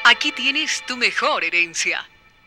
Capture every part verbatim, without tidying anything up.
Aquí tienes tu mejor herencia.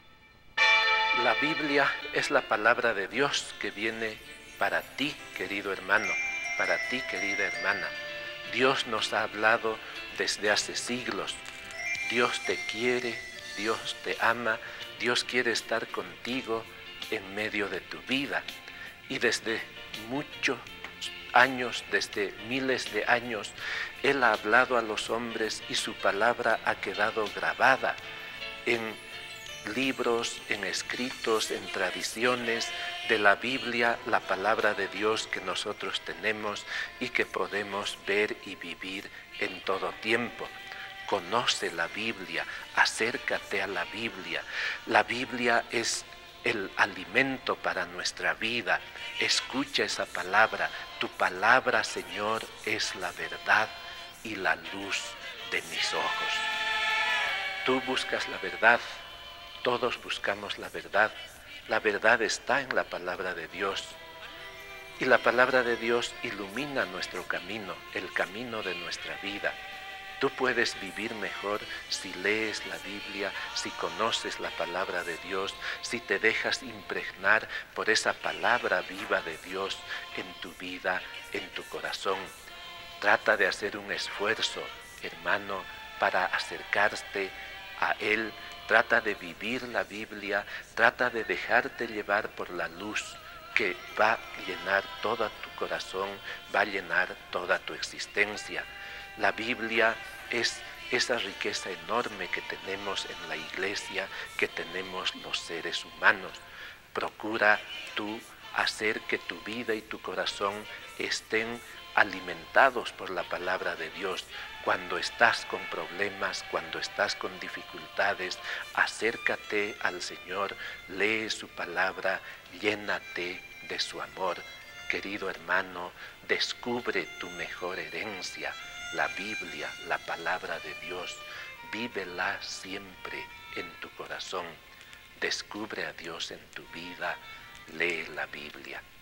La Biblia es la palabra de Dios que viene para ti, querido hermano, para ti, querida hermana. Dios nos ha hablado desde hace siglos. Dios te quiere, Dios te ama, Dios quiere estar contigo en medio de tu vida. Y desde muchos años, desde miles de años, Él ha hablado a los hombres y su palabra ha quedado grabada en libros, en escritos, en tradiciones de la Biblia, la palabra de Dios que nosotros tenemos y que podemos ver y vivir en todo tiempo. Conoce la Biblia, acércate a la Biblia. La Biblia es el alimento para nuestra vida. Escucha esa palabra. Tu palabra, Señor, es la verdad y la luz de mis ojos. Tú buscas la verdad. Todos buscamos la verdad. La verdad está en la palabra de Dios. Y la palabra de Dios ilumina nuestro camino, el camino de nuestra vida. Tú puedes vivir mejor si lees la Biblia, si conoces la palabra de Dios, si te dejas impregnar por esa palabra viva de Dios en tu vida, en tu corazón. Trata de hacer un esfuerzo, hermano, para acercarte a Él. Trata de vivir la Biblia, trata de dejarte llevar por la luz que va a llenar todo tu corazón, va a llenar toda tu existencia. La Biblia es esa riqueza enorme que tenemos en la iglesia, que tenemos los seres humanos. Procura tú hacer que tu vida y tu corazón estén alimentados por la palabra de Dios. Cuando estás con problemas, cuando estás con dificultades, acércate al Señor, lee su palabra, llénate de su amor. Querido hermano, descubre tu mejor herencia, la Biblia, la palabra de Dios. Vívela siempre en tu corazón. Descubre a Dios en tu vida, lee la Biblia.